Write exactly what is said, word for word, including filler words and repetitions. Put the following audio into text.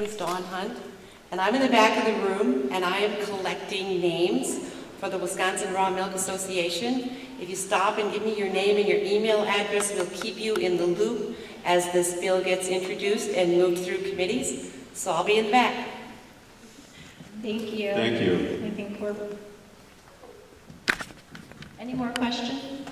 It's Dawn Hunt, and I'm in the back of the room, and I am collecting names for the Wisconsin Raw Milk Association. If you stop and give me your name and your email address, we'll keep you in the loop as this bill gets introduced and moved through committees. So I'll be in the back. Thank you. Thank you. I think we're... Any more questions?